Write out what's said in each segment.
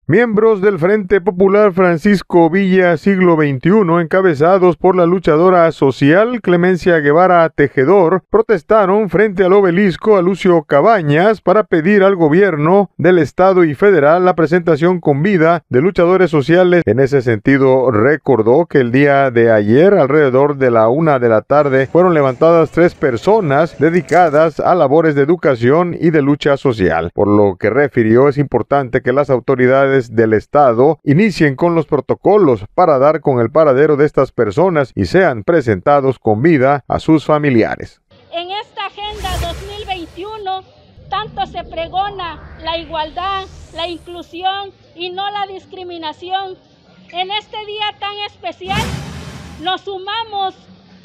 Miembros del Frente Popular Francisco Villa Siglo XXI, encabezados por la luchadora social Clemencia Guevara Tejedor, protestaron frente al obelisco a Lucio Cabañas para pedir al gobierno del estado y federal la presentación con vida de luchadores sociales. En ese sentido, recordó que el día de ayer, alrededor de la 1 de la tarde, fueron levantadas 3 personas dedicadas a labores de educación y de lucha social. Por lo que refirió, es importante que las autoridades del Estado inicien con los protocolos para dar con el paradero de estas personas y sean presentados con vida a sus familiares. En esta Agenda 2021 tanto se pregona la igualdad, la inclusión y no la discriminación. En este día tan especial nos sumamos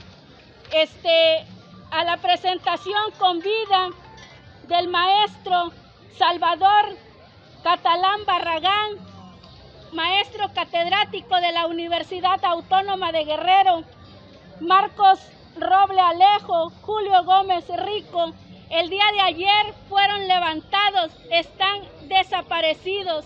a la presentación con vida del maestro Salvador Catalán Barragán, maestro catedrático de la Universidad Autónoma de Guerrero, Marcos Roble Alejo, Julio Gómez Rico. El día de ayer fueron levantados, están desaparecidos.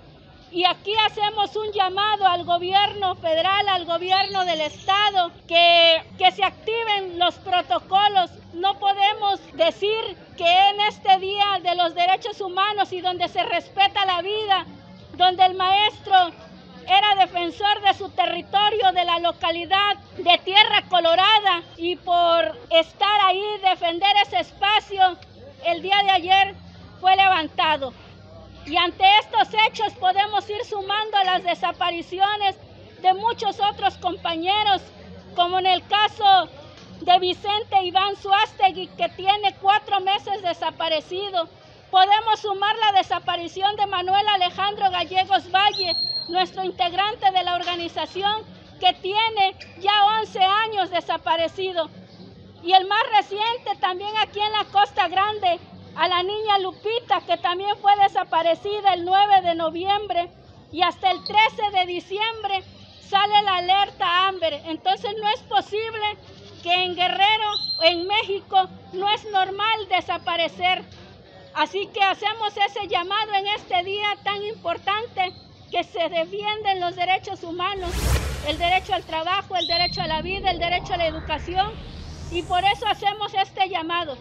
Y aquí hacemos un llamado al gobierno federal, al gobierno del estado, que se activen los protocolos. No podemos decir que en este Día de los Derechos Humanos y donde se respeta la vida, donde el maestro era defensor de su territorio, de la localidad de Tierra Colorada, y por estar ahí, defender ese espacio, el día de ayer fue levantado. Y ante estos hechos podemos ir sumando a las desapariciones de muchos otros compañeros, como en el caso de Vicente Iván Suástegui, que tiene 4 meses desaparecido. Podemos sumar la desaparición de Manuel Alejandro Gallegos Valle, nuestro integrante de la organización, que tiene ya 11 años desaparecido. Y el más reciente también aquí en la Costa Grande, a la niña Lupita, que también fue desaparecida el 9 de noviembre, y hasta el 13 de diciembre sale la alerta Amber. Entonces no es posible que en Guerrero, en México, no es normal desaparecer. Así que hacemos ese llamado en este día tan importante, que se defienden los derechos humanos, el derecho al trabajo, el derecho a la vida, el derecho a la educación, y por eso hacemos este llamado.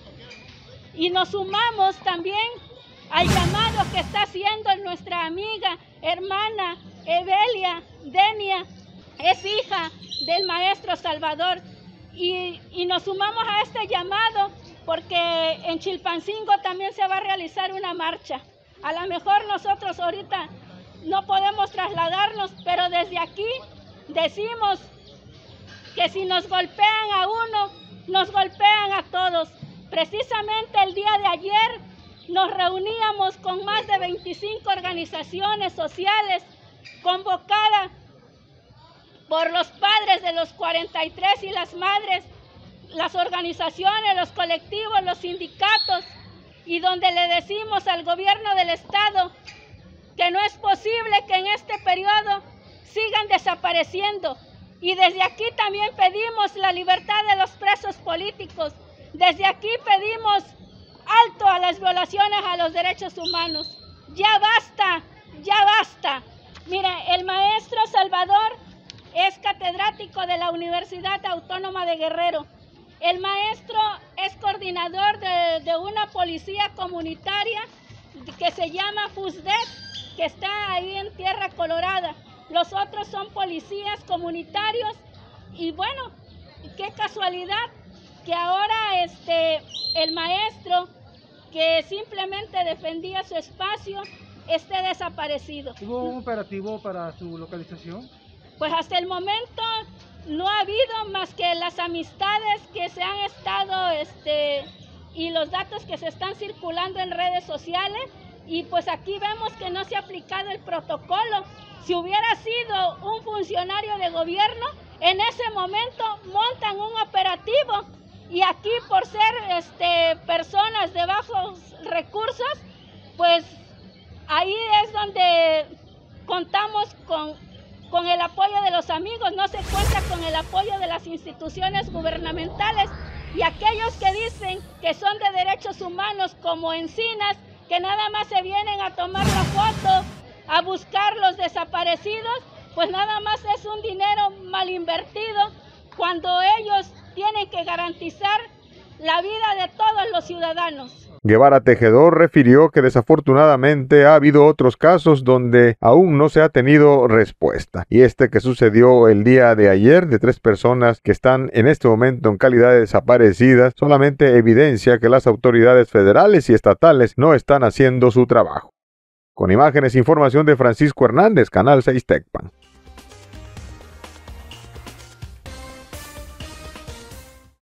Y nos sumamos también al llamado que está haciendo nuestra amiga, hermana Evelia Denia, es hija del maestro Salvador. Y nos sumamos a este llamado porque en Chilpancingo también se va a realizar una marcha. A lo mejor nosotros ahorita no podemos trasladarnos, pero desde aquí decimos que si nos golpean a uno, nos golpean a todos. Precisamente el día de ayer nos reuníamos con más de 25 organizaciones sociales convocadas por los padres de los 43 y las madres, las organizaciones, los colectivos, los sindicatos, y donde le decimos al gobierno del estado que no es posible que en este periodo sigan desapareciendo. Y desde aquí también pedimos la libertad de los presos políticos. Desde aquí pedimos alto a las violaciones a los derechos humanos. Ya basta, ya basta. Mire, el maestro Salvador es catedrático de la Universidad Autónoma de Guerrero. El maestro es coordinador de una policía comunitaria que se llama FUSDET, que está ahí en Tierra Colorada. Los otros son policías comunitarios. Y bueno, qué casualidad que ahora el maestro, que simplemente defendía su espacio, esté desaparecido. ¿Hubo un operativo para su localización? Pues hasta el momento no ha habido más que las amistades que se han estado y los datos que se están circulando en redes sociales, y pues aquí vemos que no se ha aplicado el protocolo. Si hubiera sido un funcionario de gobierno, en ese momento montan un operativo, y aquí por ser personas de bajos recursos, pues ahí es donde contamos con el apoyo de los amigos, no se cuenta con el apoyo de las instituciones gubernamentales, y aquellos que dicen que son de derechos humanos, como Encinas, que nada más se vienen a tomar la foto a buscar los desaparecidos, pues nada más es un dinero mal invertido cuando ellos tienen que garantizar la vida de todos los ciudadanos. Guevara Tejedor refirió que desafortunadamente ha habido otros casos donde aún no se ha tenido respuesta. Y este que sucedió el día de ayer de 3 personas que están en este momento en calidad de desaparecidas solamente evidencia que las autoridades federales y estatales no están haciendo su trabajo. Con imágenes e información de Francisco Hernández, Canal 6 Tecpan.